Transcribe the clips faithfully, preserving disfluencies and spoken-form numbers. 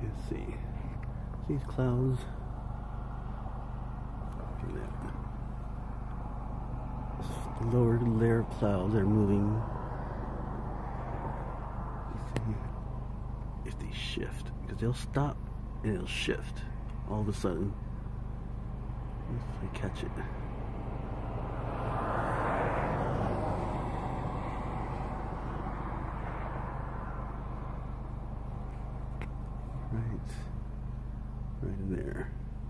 Let's see. These clouds. Look at that. The lower layer of clouds are moving. Let's see if they shift, because they'll stop and it'll shift all of a sudden. If I catch it. Right, right in there.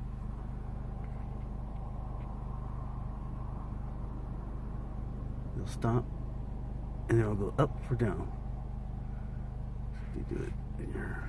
They'll stop, and then it'll go up or down. They do it in here.